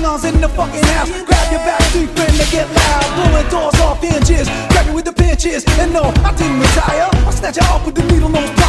Blounz in the fucking house. Grab your backstreet friend to get loud. Blowing doors off hinges, grab you with the pinches. And no, I didn't retire. I'll snatch you off with the needle nose.